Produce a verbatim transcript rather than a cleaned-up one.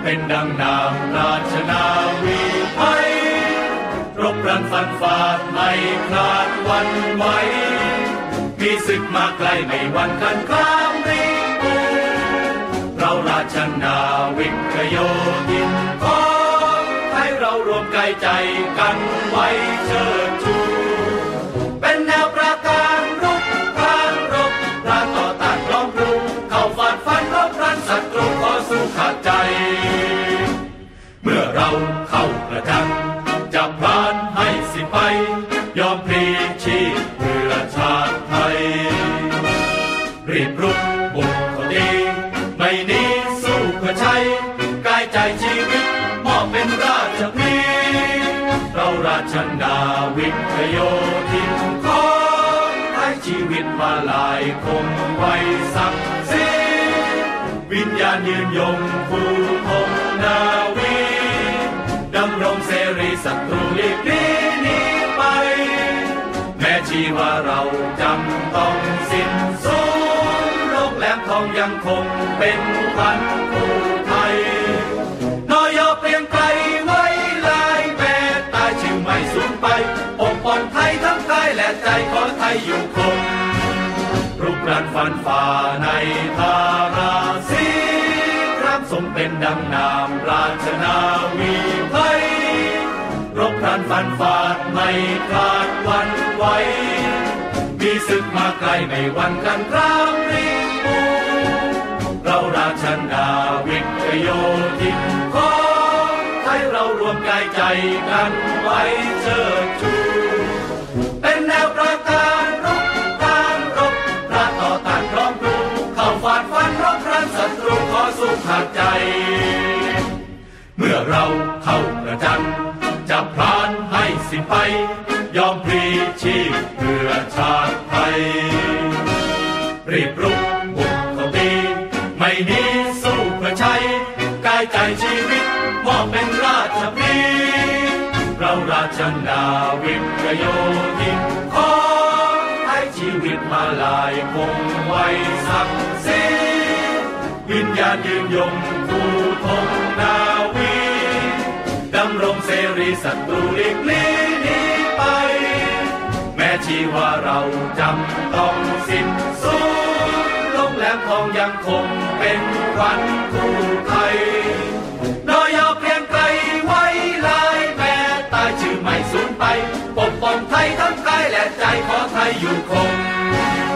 เป็นดังนามราชนาวีไทยรบรันฟันฝ่าไม่คลาดวันไหวมีศึกมาไกลไม่หวั่นกันครามริบูเราราชนาวิกโยธินของให้เรารวมกายใจกันไว้เชิดชูเป็นแนวประการรุกรานรบราต่อต้านล้อมปลุกเข้าฟาดฟันรบรันศัตรูขอสู้ขาดใจเมื่อเราเข้าประจันจะพรานให้สิ้นไปยอมพลีชีพเพื่อชาติไทยรีบรุกบุกเข้าดีไม่หนีสู้เพื่อชัยกายใจชีวิตมอบเป็นราชพลีเราราชนาวิกโยธินขอให้ชีวิตมาลายคงไว้ศักดิ์ศรีวิญญาณยืนยงผู้คงนาวีดำรงเสรีศัตรูหลีกลี่หนีไปแม้ชีวาเราจำต้องสิ้นสูญโลกแหลมทองยังคงเป็นพันผู้ไทยนอยอเปลี่ยนไกลไว้ลายแปดตายชื่อไม่สูญไปปกป้องไทยทั้งกายและใจขอไทยอยู่คงรุกรานฟันฝ่าในทาราศีครับทรงเป็นดังนามราชนาวีไทยรบพลันฟันฝ่าไม่คลาดวันไหวมีศึกมาไกลไม่หวั่นกันครามริบูเราราชนาวิกโยธินของไทยเรารวมกายใจกันไว้เชิดชูเป็นแนวประการรุกรานรบราต่อต้านพร้อมปลุกเข้าฟาดฟันรบรันศัตรูขอสู้ขาดใจเมื่อเราเข้าประจันจะพรานให้สิ้นไปยอมพลีชีพเพื่อชาติไทยรีบรุกบุกเข้าตีไม่หนีสู้เพื่อชัยกายใจชีวิตมอบเป็นราชพลีเราราชนาวิกโยธินขอให้ชีวิตมาลายคงไว้ศักดิ์ศรีวิญญาณยืนยงผู้ธงนาวีดำรงเสรีศัตรูหลีกลี่หนีไปแม้ชีวาเราจำต้องสิ้นสูญโลกแหลมทองยังคงเป็นขวัญผู้ไทยนอยอเปลี่ยนไกลไว้ลายแม้ตายชื่อไม่สูญไปปกป้องไทยทั้งกายและใจขอไทยอยู่คง